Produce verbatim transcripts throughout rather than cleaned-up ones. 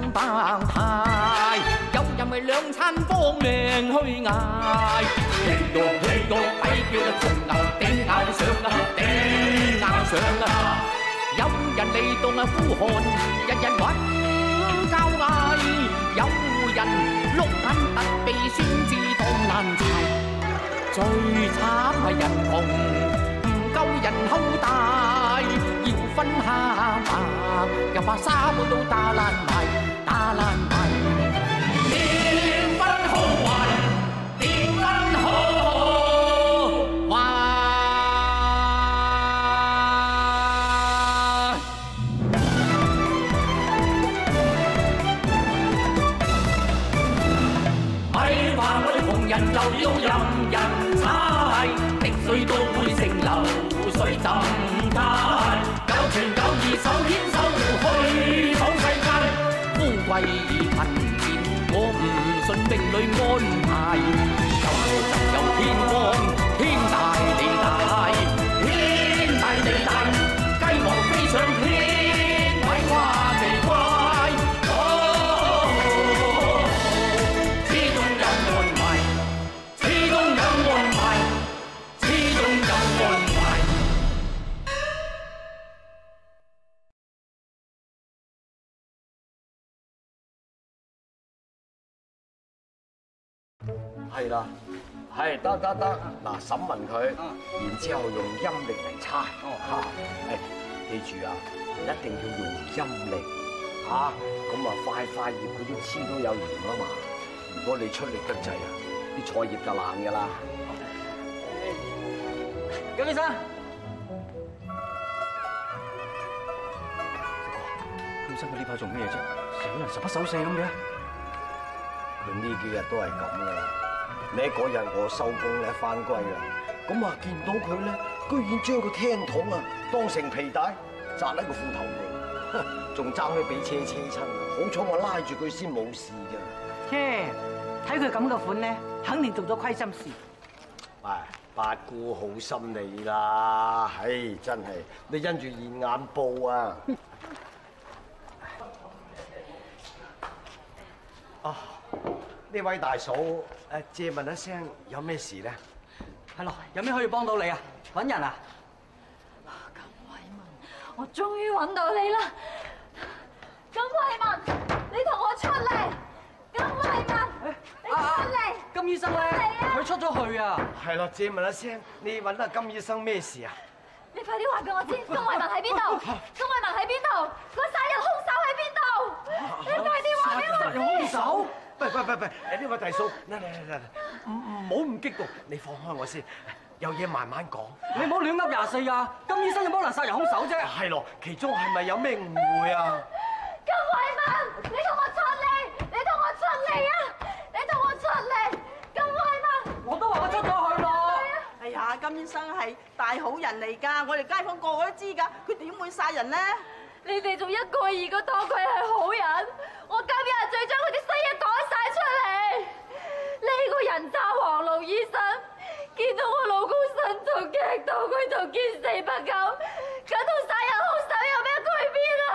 百態，有人為兩餐幫命去捱。氣肉氣肉抵叫得重啊，頂硬上啊，頂硬上啊！有人嚟到啊呼汗，日日揾交嗌；有人碌眼突鼻酸至當爛柴。最慘係人窮，唔夠人口大，要分下吧，又怕沙盤都打爛埋，打爛埋。點分好壞？點分好壞？咪話我哋窮人就要任人踩，滴水都會成流水浸街，九情九義手牽手去闖世界，富貴貧賤我唔信命裏安排，有就有天光，天大地大，天大地大，雞毛飛上天，鬼話奇怪。 係啦，係得得得，嗱審問佢，然之後用陰力嚟猜，嚇，誒記住啊，一定要用陰力，嚇，咁啊塊塊葉嗰啲黐都有鹽啊嘛，如果你出力得滯啊，啲菜葉就爛㗎啦。 姜醫生，姜醫生佢呢排做咩嘢啫？成個人十不守舍咁嘅。 佢呢幾日都係咁噶啦。你嗰日我收工咧翻歸啦，咁啊見到佢咧，居然將個聽筒啊當成皮帶紮喺個褲頭度，仲爭去俾車車親。好彩我拉住佢先冇事咋。 切，睇佢咁嘅款咧，肯定做咗虧心事。 唉，八姑好心你啦，唉真係你因住現眼報啊！啊！呢位大嫂，誒借問一聲，有咩事咧？ 係咯，有咩可以幫到你啊？揾人啊？ 金惠文，我終於揾到你啦！金惠文，你同我出嚟！金惠文，你出嚟！ 金醫生咧，佢出咗去啊！ 係咯，借問一聲，你揾阿金醫生咩事啊？ 你快啲話俾我知，金惠文喺邊度？金惠文喺邊度？個殺人兇手喺邊度？你快啲話俾我知！ 殺人兇手？ 喂喂喂喂！誒呢位大嫂，嚟嚟嚟嚟，唔唔好咁激動，你放開我先，有嘢慢慢講。 你唔好亂噏廿四啊！金醫生有冇可能殺人兇手啫？ 係咯，其中係咪有咩誤會啊？ 金惠文，你同我出嚟！你同我出嚟啊！你同我出嚟！金惠文， 我都話我出咗去咯。 哎呀，金醫生係大好人嚟㗎，我哋街坊個個都知㗎，佢點會殺人呢？ 你哋仲一個二個當佢係好人，我今日最將佢啲衰嘢講晒出嚟。呢個人渣黃龍醫生見到我老公身重劇到佢就見死不救，咁同殺人兇手有咩區別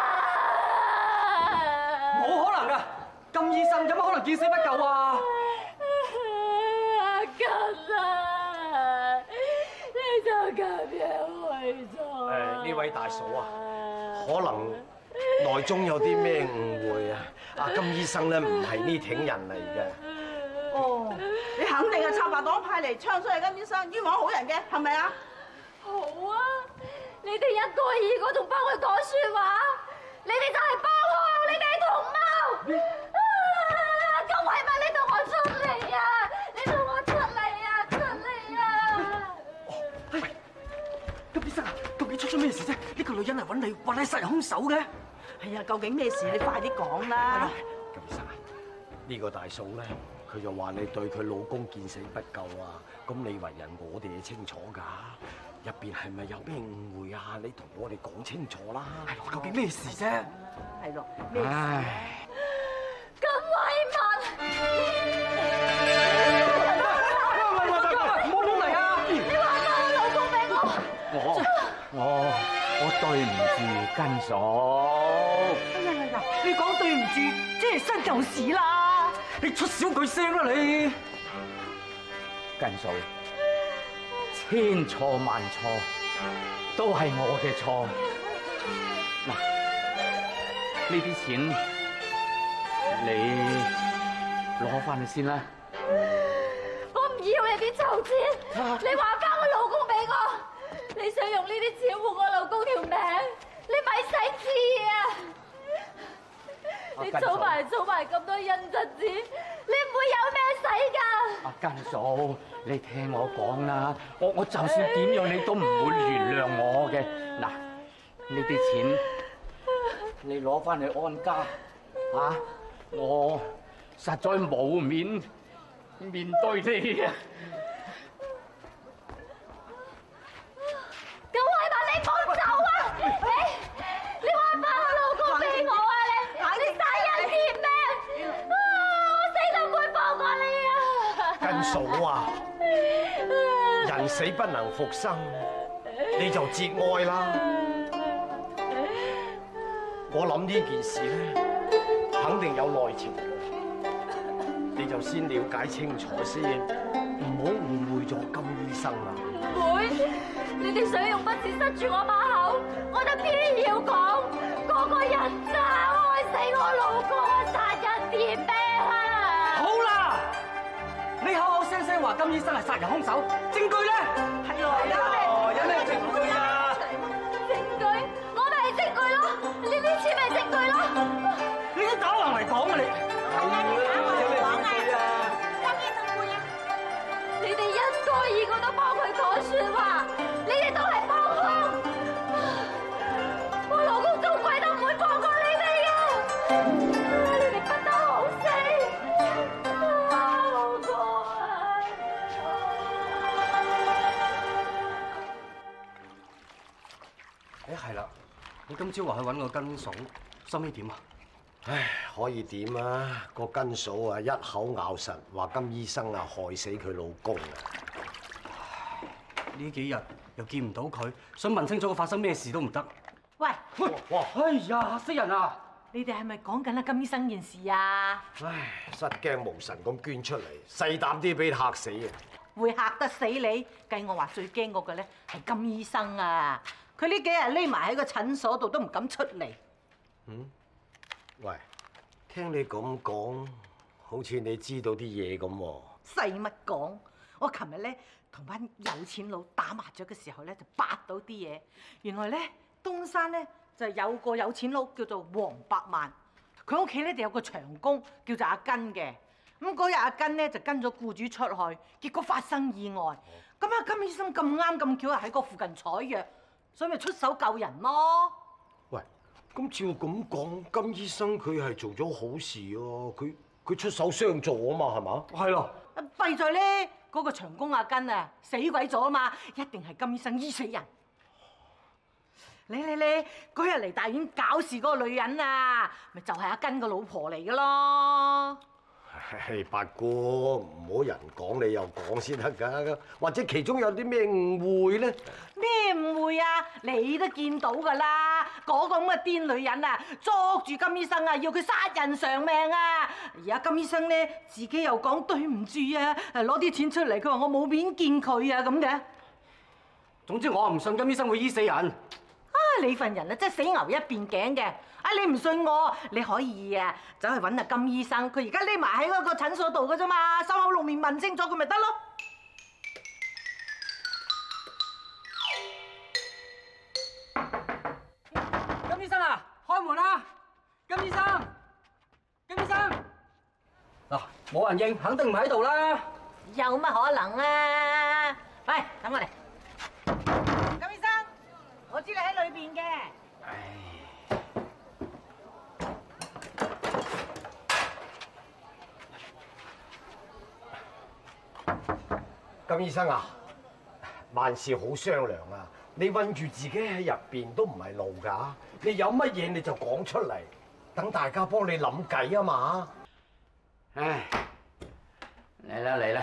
啊？ 冇可能㗎，金醫生有乜可能見死不救啊？ 阿金啊，你就咁樣去做？ 誒呢位大嫂啊，可能內中有啲咩誤會啊？阿金醫生咧唔係呢挺人嚟嘅。 哦，你肯定係策劃黨派嚟唱衰金醫生，冤枉好人嘅，係咪啊？ 好啊，你哋一個二個仲幫佢講説話，你哋就係幫兇，你哋係同謀。啊，金惠文，你同我出嚟啊！你同我出嚟啊！出嚟啊！ 喂，金醫生啊，究竟出咗咩事啫？呢個女人嚟揾你，話你殺人兇手嘅。 係啊，究竟咩事？你快啲講啦！ 金醫生啊，呢個大嫂咧，佢就話你對佢老公見死不救啊！咁你為人，我哋係清楚㗎，入邊係咪有咩誤會啊？你同我哋講清楚啦！ 係咯，究竟咩事啫？ 係咯，咩事？ 唉， 金惠文， 喂喂喂喂，唔好亂嚟啊！ 你還翻我老公俾我！ 我我我對唔住根嫂。 哎呀呀呀！ 你講對唔住，即係新舊事啦。你出少句聲啦你。 根嫂，千錯萬錯都係我嘅錯。嗱，呢啲錢你攞翻去先啦。 我唔要你啲臭錢，你還翻我老公俾我。你想用呢啲錢換我老公條命，你咪使知啊！你儲埋儲埋咁多印質錢，你唔會有咩使㗎？ 阿根嫂，你聽我講啦，我我就算點樣你都唔會原諒我嘅。嗱，呢啲錢你攞翻去安家嚇，我實在冇面面對你啊！ 咁係嘛？你唔好走啊！你你還翻我老公俾我啊！你你殺人滅命啊！我死都唔會放過你啊！ 根嫂啊，人死不能復生，你就節哀啦。我諗呢件事咧，肯定有內情，你就先了解清楚先，唔好誤會咗金醫生啦。 會，你哋想用筆字塞住我把口，我就偏要講，嗰個人渣害死我老公啊，殺人滅命啊！ 好啦，你口口聲聲話金醫生係殺人兇手，證據咧？係咯，有咩證據啊？ 證據，我咪係證據咯，呢啲錢咪證據咯。 你啲打橫嚟講啊你！有咩證據啊？ 你哋一個二個都幫佢講説話，你哋都係幫兇。我老公做鬼都唔會放過你哋嘅，你哋不得好死。老公啊！ 誒係啦，你今朝話去揾個根嫂，收尾點啊？ 唉，可以點啊？個根嫂啊，一口咬實話金醫生啊害死佢老公啊！ 呢幾日又見唔到佢，想問清楚佢發生咩事都唔得。 喂， 哇！哎呀，嚇死人啊！ 你哋係咪講緊阿金醫生件事啊？ 唉，失驚無神咁捐出嚟，細膽啲俾你嚇死啊！ 會嚇得死你？計我話最驚嗰個咧係金醫生啊！佢呢幾日匿埋喺個診所度都唔敢出嚟。 嗯？喂，聽你咁講，好似你知道啲嘢咁喎。 使乜講？我琴日咧同班有錢佬打麻雀嘅時候咧，就八到啲嘢。原來咧東山咧就有個有錢佬叫做黃百萬，佢屋企咧就有個長工叫做阿根嘅。咁嗰日阿根咧就跟咗僱主出去，結果發生意外。咁阿金醫生咁啱咁巧喺個附近採藥，所以咪出手救人咯。 喂，咁照咁講，金醫生佢係做咗好事喎，佢佢出手相助啊嘛，係嘛？ 係咯。 弊在咧嗰個長工阿根啊死鬼咗啊嘛，一定係金醫生醫死人。你你你嗰日嚟大院搞事嗰個女人啊，咪就係阿根個老婆嚟噶咯。 係八哥，唔好人講你又講先得㗎，或者其中有啲咩誤會咧？ 咩誤會啊？你都見到㗎啦，嗰個咁嘅癲女人啊，捉住金醫生啊，要佢殺人償命啊！而家金醫生咧，自己又講對唔住啊，攞啲錢出嚟，佢話我冇面見佢啊咁嘅。 總之我唔信金醫生會醫死人。 啊！你份人啊，真係死牛一邊頸嘅。啊！你唔信我，你可以啊，走去揾阿金醫生，佢而家匿埋喺嗰個診所度㗎啫嘛，收口露面問清楚佢咪得咯。 金醫生啊，開門啦！金醫生，金醫生，嗱，冇人應，肯定唔喺度啦。 有乜可能啊？喂，等我嚟。金醫生，我知你喺裏邊嘅。 金醫生啊，萬事好商量啊！你韞住自己喺入邊都唔係路㗎，你有乜嘢你就講出嚟，等大家幫你諗計啊嘛！ 唉，嚟啦嚟啦！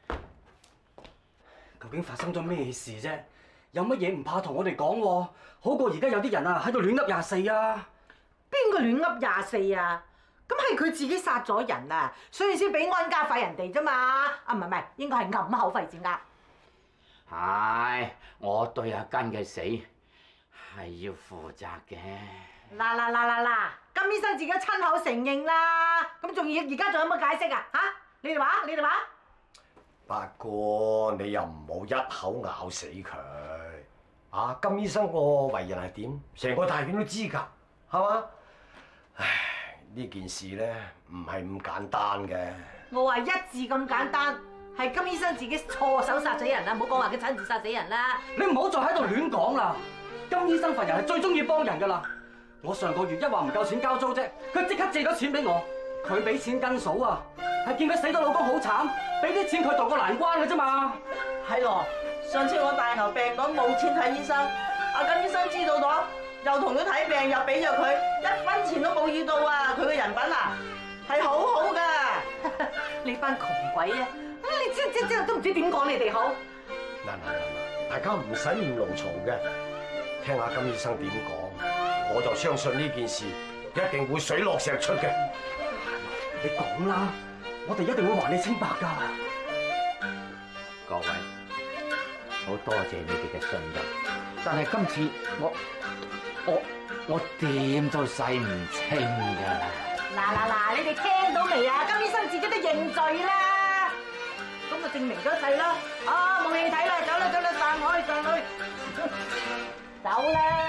究竟發生咗咩事啫？有乜嘢唔怕同我哋講喎？好過而家有啲人啊喺度亂噏廿四啊！ 邊邊個亂噏廿四啊？咁係佢自己殺咗人啊，所以先俾安家費人哋啫嘛。啊，唔係唔係，應該係揞口費先啱。 係，我對阿根嘅死係要負責嘅。 嗱嗱嗱嗱嗱，金醫生自己親口承認啦，咁仲要而家仲有乜解釋啊？嚇，你哋話，你哋話？ 八哥，你又唔好一口咬死佢。啊，金醫生個為人係點？成個大院都知㗎，係嘛？唉，呢件事咧唔係咁簡單嘅。 我話一字咁簡單，係金醫生自己錯手殺死人啦，唔好講話佢親自殺死人啦。 你唔好再喺度亂講啦！金醫生份人係最中意幫人㗎啦。我上個月一話唔夠錢交租啫，佢即刻借咗錢俾我。佢俾錢跟嫂啊，係見佢死咗老公好慘，俾啲錢佢渡過難關嘅啫嘛。 係咯，上次我大牛病咗冇錢睇醫生，阿金醫生知道咗，又同佢睇病，又俾咗佢，一分錢都冇要到啊！佢嘅人品啊，係好好噶。 你班窮鬼啊！你知知知都唔知點講你哋好。 嗱嗱嗱嗱，大家唔使咁怒嘈嘅，聽下金醫生點講，我就相信呢件事一定會水落石出嘅。 你講啦，我哋一定會還你清白㗎。 各位，好多謝你哋嘅信任，但係今次我我我點都洗唔清㗎啦。 嗱嗱嗱，你哋聽到未啊？金醫生自己都認罪啦，咁就證明咗一切啦。啊，冇戲睇啦，走啦走啦，散開散開，走啦！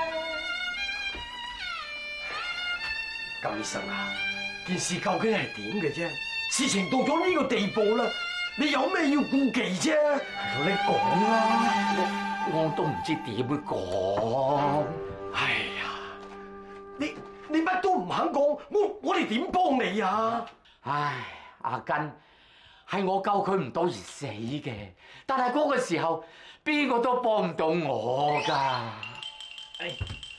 金醫生啊，件事究竟係點嘅啫？事情到咗呢個地步啦，你有咩要顧忌啫？ 你講啦，我都唔知點講。 哎呀，你你乜都唔肯講，我我哋點幫你啊？ 唉，阿根係我救佢唔到而死嘅，但係嗰個時候邊個都幫唔到我㗎。唉。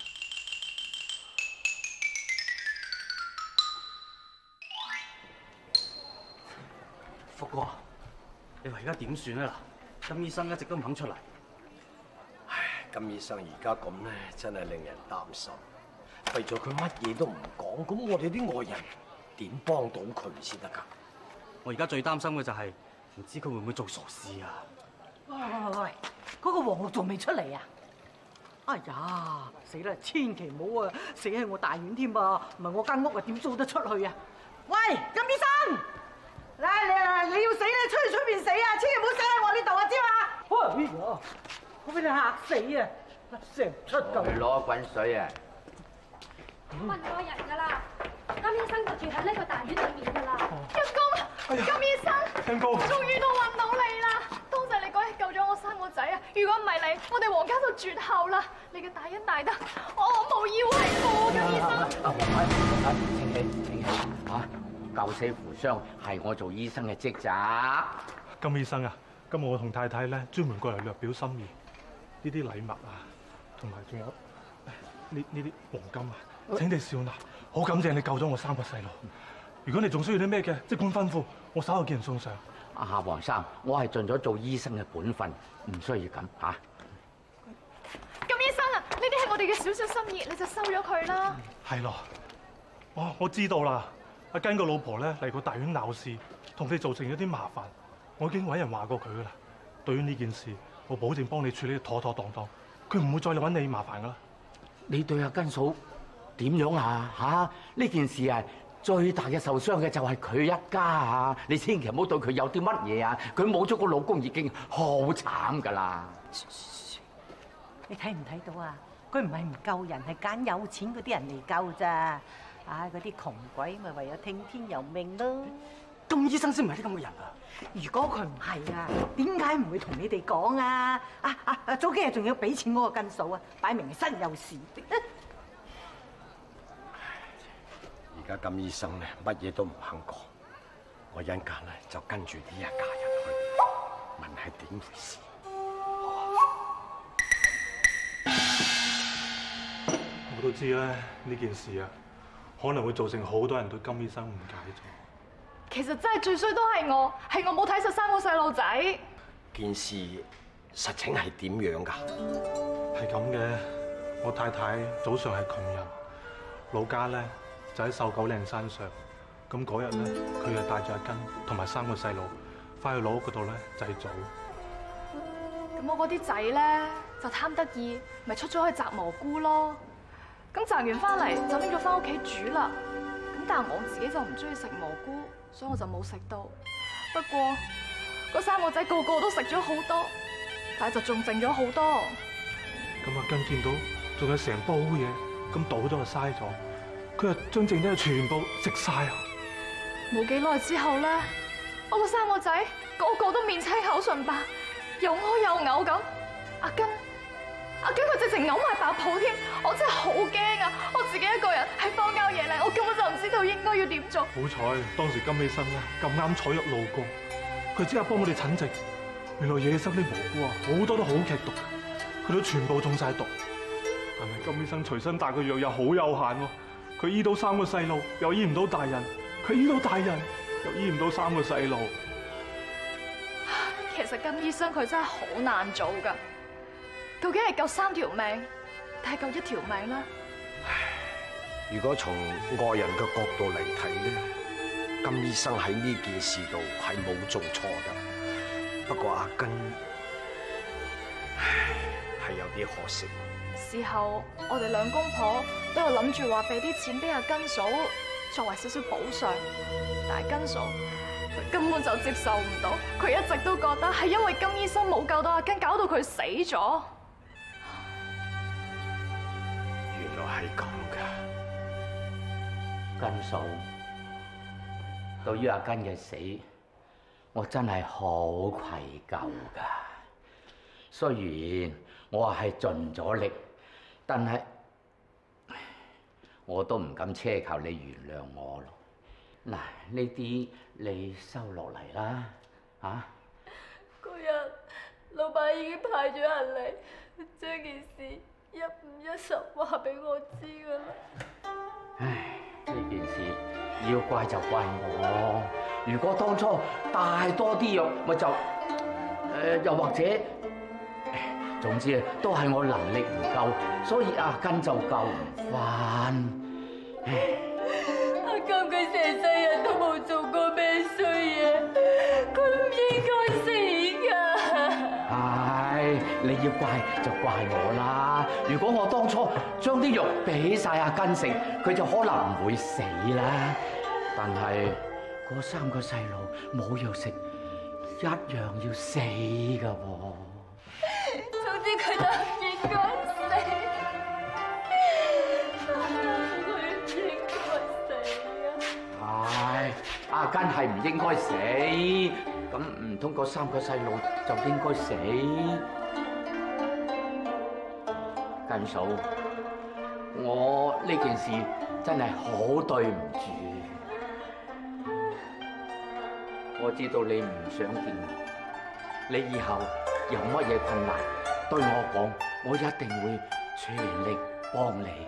福哥，你話而家點算啊？嗱，金醫生一直都唔肯出嚟。 唉，金醫生而家咁咧，真係令人擔心。為咗佢乜嘢都唔講，咁我哋啲外人點幫到佢先得㗎？ 我而家最擔心嘅就係唔知佢會唔會做傻事啊！ 喂喂喂喂，嗰個黃綠仲未出嚟啊！哎呀，死啦！千祈唔好啊，死喺我大院添噃，唔係我間屋啊點租得出去啊？喂，金醫生！嚟嚟嚟！你要死咧，出去出邊死啊！千祈唔好死喺我呢度啊，知嘛？哎呀，我俾你嚇死啊！死唔出咁。 去攞滾水啊！ 問過人㗎啦，金醫生就住喺呢個大院裏面㗎啦。金公，金醫生， 金公， 終於都揾到你啦！多謝你嗰日救咗我三個仔啊！如果唔係你，我哋黃家就絕後啦！你嘅大恩大德，我我無以為報，金醫生。 啊，黃太，請起，請起嚇！救死扶傷係我做醫生嘅職責。 金醫生啊，今日我同太太咧專門過嚟略表心意，呢啲禮物啊，同埋仲有呢呢啲黃金啊，請你笑納。好感謝你救咗我三個細路。如果你仲需要啲咩嘅，即管吩咐，我稍後叫人送上。 啊，黃生，我係盡咗做醫生嘅本分，唔需要咁嚇。 金醫生啊，呢啲係我哋嘅小小心意，你就收咗佢啦。 係咯，哦，我知道啦。阿根個老婆咧嚟個大院鬧事，同你造成咗啲麻煩，我已經揾人話過佢噶啦。對於呢件事，我保證幫你處理得妥妥當當，佢唔會再嚟揾你麻煩噶啦。 你對阿根嫂點樣啊？嚇，呢件事啊，最大嘅受傷嘅就係佢一家啊！你千祈唔好對佢有啲乜嘢啊！佢冇咗個老公已經好慘噶啦。 你睇唔睇到啊？佢唔係唔救人，係揀有錢嗰啲人嚟救咋。唉，嗰啲窮鬼咪唯有聽天由命咯。 金醫生先唔係啲咁嘅人啊！ 如果佢唔係啊，點解唔會同你哋講啊？啊啊啊！早幾日仲要俾錢嗰個根嫂啊，擺明係身有事。 而家金醫生咧，乜嘢都唔肯講，我一陣間咧就跟住呢一家人去問係點回事。 我都知咧，呢件事啊，可能會造成好多人對金醫生誤解咗。 其實真係最衰都係我，係我冇睇實三個細路仔。 件事實情係點樣㗎？ 係咁嘅，我太太早上係窮人， 老家咧就喺瘦狗嶺山上。咁嗰日咧，佢就帶住阿根同埋三個細路翻去老屋嗰度咧祭祖。 咁我嗰啲仔咧就貪得意，咪出咗去摘蘑菇咯。咁摘完翻嚟就拎咗翻屋企煮啦。咁但係我自己就唔中意食蘑菇，所以我就冇食到。不過嗰三個仔個個都食咗好多，但係就仲剩咗好多。 咁阿根見到仲有成煲嘢，咁倒咗就嘥咗，佢就將剩低嘅全部食晒啊！ 冇幾耐之後咧，我嗰三個仔個個都面青口唇白，又屙又嘔咁。阿根，阿根佢直情嘔埋白泡添，我真係好驚啊！我自己一個人喺荒郊野嶺，我根本就唔知道應該要點做。 好彩當時金醫生咧咁啱彩入路過，佢即刻幫我哋診症。原來野生啲蘑菇啊，好多都好劇毒，佢都全部中晒毒。但係金醫生隨身帶嘅藥又好有限喎，佢醫到三個細路，又醫唔到大人。佢醫到大人，又醫唔到三個細路。 其實金醫生佢真係好難做噶，究竟係救三條命，定係救一條命咧？ 如果從外人嘅角度嚟睇咧，金醫生喺呢件事度係冇做錯噶。不過阿根係有啲可惜。 事後我哋兩公婆都有諗住話俾啲錢俾阿根嫂，作為少少補償，但係根嫂佢根本就接受唔到，佢一直都覺得係因為金醫生冇救到阿根，搞到佢死咗。 原來係咁噶， 根嫂，對於阿根嘅死，我真係好愧疚噶。雖然我係盡咗力，但係我都唔敢奢求你原諒我咯。嗱，呢啲你收落嚟啦，嚇！ 嗰日老闆已經派咗人嚟，將件事一五一十話俾我知㗎啦。 唉，呢件事要怪就怪我。如果當初帶多啲藥，我就誒、呃，又或者，總之都係我能力唔夠，所以阿根就救唔返。唉。 阿根佢成世人都冇做過咩衰嘢，佢唔應該死㗎。 唉，你要怪就怪我啦。如果我當初將啲藥俾晒阿根食，佢就可能唔會死啦。但係嗰三個細路冇藥食，一樣要死㗎喎。 總之佢就唔應該死。 唉，阿根係唔應該死，咁唔通嗰三個細路就應該死？根嫂，我呢件事真係好對唔住。我知道你唔想見我，你以後有乜嘢困難對我講，我一定會全力幫你。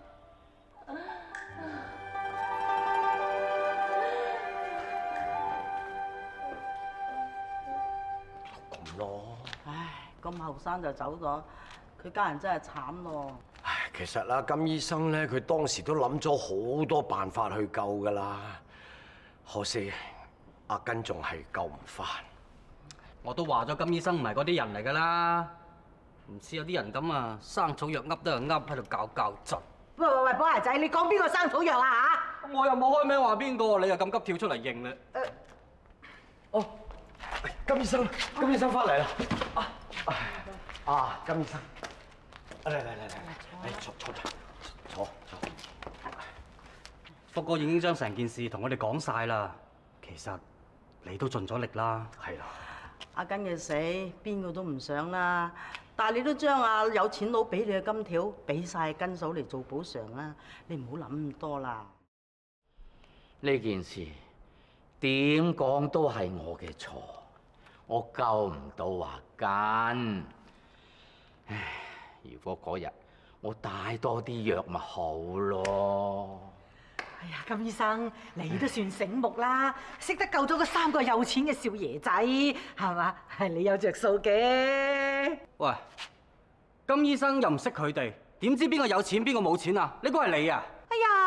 唉，咁後生就走咗，佢家人真係慘咯。 唉，其實啦，金醫生咧，佢當時都諗咗好多辦法去救噶啦，可惜阿根仲係救唔翻。 我都話咗金醫生唔係嗰啲人嚟噶啦，唔似有啲人咁啊，生草藥噏得就噏，喺度搞搞震。 喂喂喂，寶牙仔，你講邊個生草藥啊嚇？ 我又冇開名話邊個，你又咁急跳出嚟認啦。 誒， 哦，金醫生，金醫生翻嚟啦！啊啊，金醫生，嚟嚟嚟嚟，嚟坐坐坐坐坐。 福哥已經將成件事同我哋講晒啦，其實你都盡咗力啦。 係啦。 阿根嘅死，邊個都唔想啦。但係你都將阿有錢佬俾你嘅金條俾晒根嫂嚟做補償啦，你唔好諗咁多啦。 呢件事點講都係我嘅錯，我救唔到阿根。唉，如果嗰日我帶多啲藥咪好咯。 哎呀，金醫生，你都算醒目啦，識得救咗嗰三個有錢嘅少爺仔，係嘛？係你有着數嘅。 喂，金醫生又唔識佢哋，點知邊個有錢邊個冇錢啊？呢個係你啊？ 哎呀，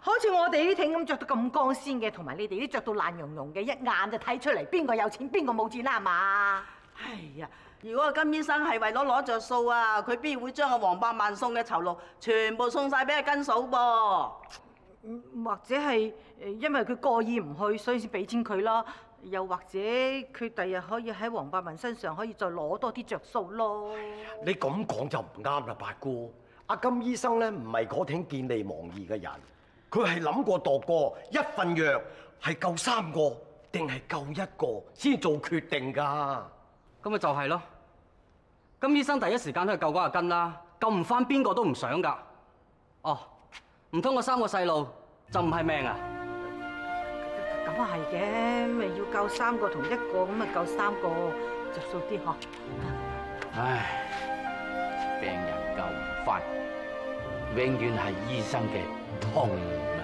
好似我哋呢啲艇咁着到咁光鮮嘅，同埋你哋啲着到爛溶溶嘅，一眼就睇出嚟邊個有錢邊個冇錢啦，係嘛？ 哎呀！如果個金醫生係為咗攞着數啊，佢邊會將阿黃百萬送嘅酬勞全部送晒俾阿根嫂噃？ 或者係誒因為佢過意唔去，所以先俾錢佢啦。又或者佢第日可以喺黃百萬身上可以再攞多啲着數咯。 你咁講就唔啱啦，八姑。阿金醫生咧唔係嗰挺見利忘義嘅人，佢係諗過度過一份藥係救三個定係救一個先做決定㗎。 咁咪就係咯，金醫生第一時間都係救嗰阿根啦，救唔翻邊個都唔想噶。哦，唔通嗰三個細路就唔係命啊？ 咁啊係嘅，咪要救三個同一個，咁咪救三個着數啲嗬。 唉，病人救唔翻，永遠係醫生嘅痛啊！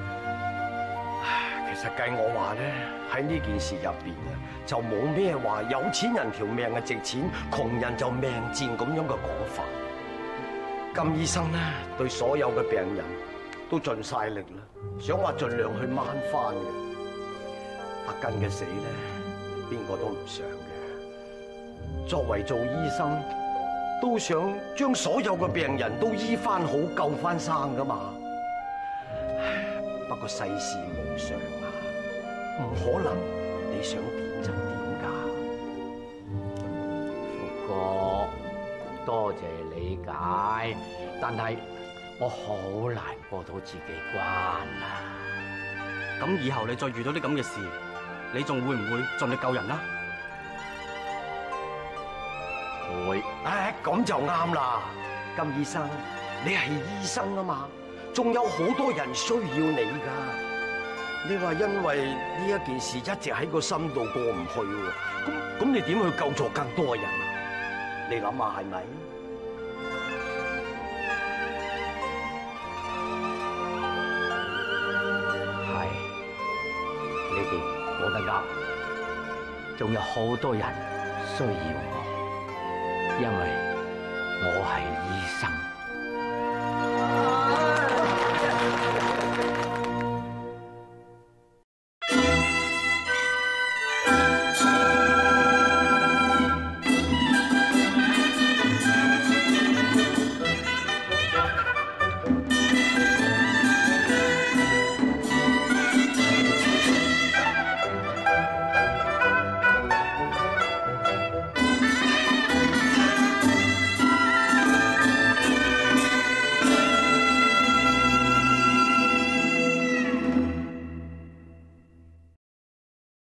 其實計我話咧，喺呢件事入邊啊，就冇咩話有錢人條命係值錢，窮人就命賤咁樣嘅講法。金醫生咧對所有嘅病人都盡晒力啦，想話盡量去掹翻嘅。阿根嘅死咧，邊個都唔想嘅。作為做醫生，都想將所有嘅病人都醫翻好，救翻生噶嘛。不過世事無常啊，唔可能你想點就點噶。 福哥，多謝理解，但係我好難過到自己關啊。 咁以後你再遇到啲咁嘅事，你仲會唔會盡力救人啊？ 會。 唉，咁就啱啦，金醫生，你係醫生啊嘛，仲有好多人需要你噶。你話因為呢一件事一直喺個心度過唔去喎，咁咁你點去救助更多人啊？你諗下係咪？ 係，你哋講得啱，仲有好多人需要我，因為我係醫生。